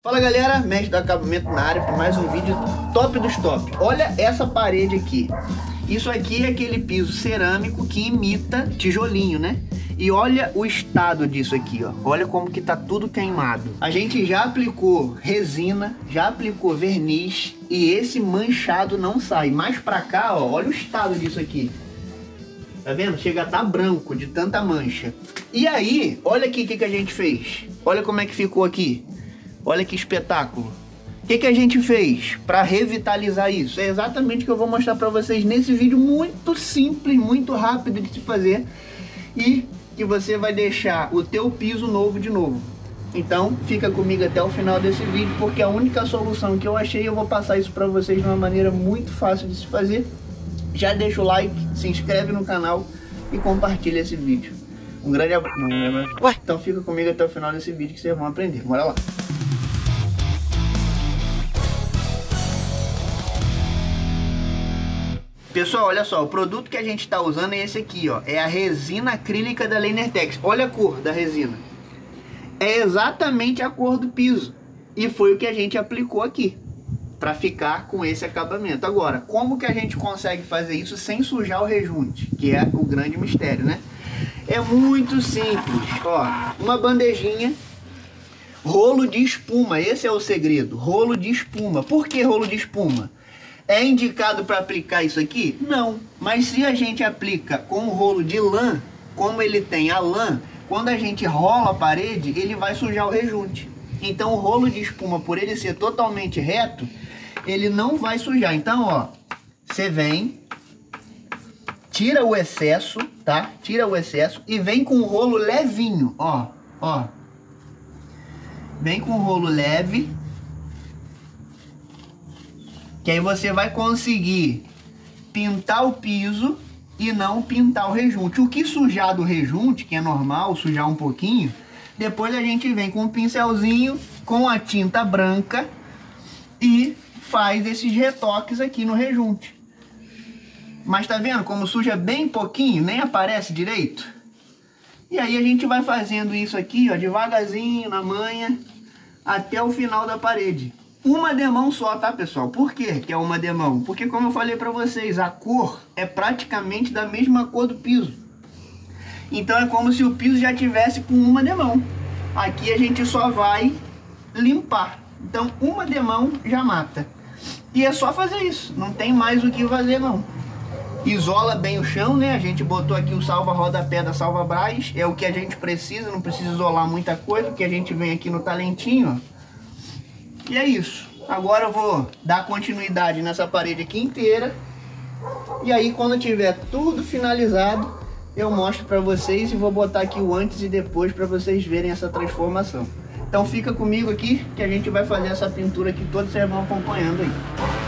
Fala galera, mestre do acabamento na área para mais um vídeo top dos top. Olha essa parede aqui. Isso aqui é aquele piso cerâmico que imita tijolinho, né? E olha o estado disso aqui, ó. Olha como que tá tudo queimado. A gente já aplicou resina, já aplicou verniz e esse manchado não sai. Mais pra cá, ó, olha o estado disso aqui. Tá vendo? Chega a estar branco de tanta mancha. E aí, olha aqui o que a gente fez. Olha como é que ficou aqui. Olha que espetáculo. O que a gente fez para revitalizar isso? É exatamente o que eu vou mostrar para vocês nesse vídeo muito simples, muito rápido de se fazer. E que você vai deixar o teu piso novo de novo. Então, fica comigo até o final desse vídeo, porque a única solução que eu achei, eu vou passar isso para vocês de uma maneira muito fácil de se fazer. Já deixa o like, se inscreve no canal e compartilha esse vídeo. Um grande abraço. Então fica comigo até o final desse vídeo que vocês vão aprender. Bora lá. Pessoal, olha só, o produto que a gente está usando é esse aqui, ó. É a resina acrílica da Linertex. Olha a cor da resina. É exatamente a cor do piso. E foi o que a gente aplicou aqui, para ficar com esse acabamento. Agora, como que a gente consegue fazer isso sem sujar o rejunte? Que é o grande mistério, né? É muito simples. Ó, uma bandejinha, rolo de espuma. Esse é o segredo, rolo de espuma. Por que rolo de espuma? É indicado para aplicar isso aqui? Não. Mas se a gente aplica com o rolo de lã, como ele tem a lã, quando a gente rola a parede, ele vai sujar o rejunte. Então o rolo de espuma, por ele ser totalmente reto, ele não vai sujar. Então, ó, você vem, tira o excesso, tá? Tira o excesso e vem com o rolo levinho, ó, ó. Vem com o rolo leve. Que aí você vai conseguir pintar o piso e não pintar o rejunte. O que sujar do rejunte, que é normal sujar um pouquinho, depois a gente vem com um pincelzinho, com a tinta branca e faz esses retoques aqui no rejunte. Mas tá vendo como suja bem pouquinho, nem aparece direito? E aí a gente vai fazendo isso aqui, ó, devagarzinho, na manha, até o final da parede. Uma demão só, tá, pessoal? Por quê que é uma demão? Porque, como eu falei pra vocês, a cor é praticamente da mesma cor do piso. Então é como se o piso já tivesse com uma demão. Aqui a gente só vai limpar. Então uma demão já mata. E é só fazer isso, não tem mais o que fazer não. Isola bem o chão, né? A gente botou aqui o salva-rodapé da Salva-Braz. É o que a gente precisa, não precisa isolar muita coisa, porque a gente vem aqui no talentinho, ó. E é isso. Agora eu vou dar continuidade nessa parede aqui inteira. E aí quando tiver tudo finalizado, eu mostro pra vocês e vou botar aqui o antes e depois pra vocês verem essa transformação. Então fica comigo aqui que a gente vai fazer essa pintura aqui toda, vocês vão acompanhando aí.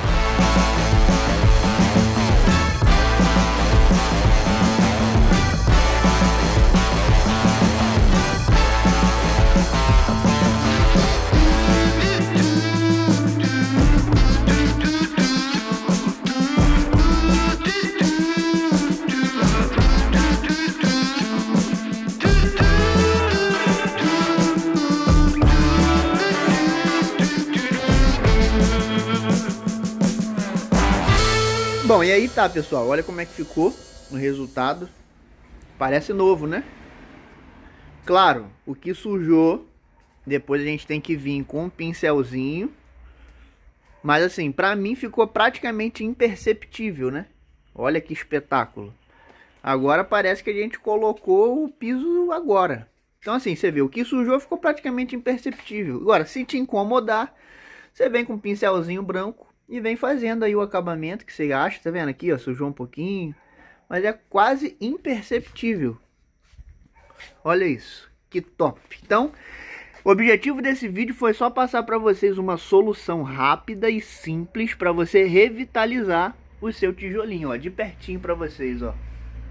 Bom, e aí tá, pessoal, olha como é que ficou o resultado. Parece novo, né? Claro, o que sujou, depois a gente tem que vir com um pincelzinho. Mas assim, pra mim ficou praticamente imperceptível, né? Olha que espetáculo. Agora parece que a gente colocou o piso agora. Então assim, você vê, o que sujou ficou praticamente imperceptível. Agora, se te incomodar, você vem com um pincelzinho branco e vem fazendo aí o acabamento que você acha. Tá vendo aqui, ó, sujou um pouquinho, mas é quase imperceptível. Olha isso, que top. Então, o objetivo desse vídeo foi só passar para vocês uma solução rápida e simples para você revitalizar o seu tijolinho, ó, de pertinho para vocês, ó.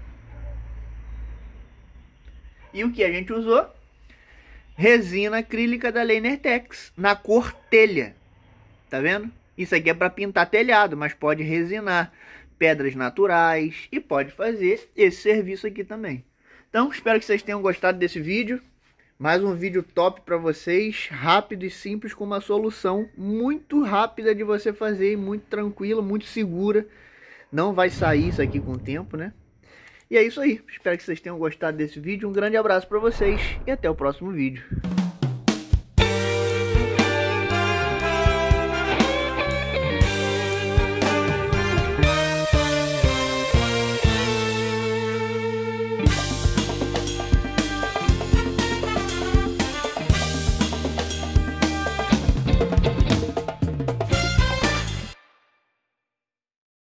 E o que a gente usou? Resina acrílica da Linertex, na cor telha. Tá vendo? Isso aqui é para pintar telhado, mas pode resinar pedras naturais e pode fazer esse serviço aqui também. Então, espero que vocês tenham gostado desse vídeo. Mais um vídeo top para vocês, rápido e simples, com uma solução muito rápida de você fazer, muito tranquila, muito segura. Não vai sair isso aqui com o tempo, né? E é isso aí, espero que vocês tenham gostado desse vídeo. Um grande abraço para vocês e até o próximo vídeo.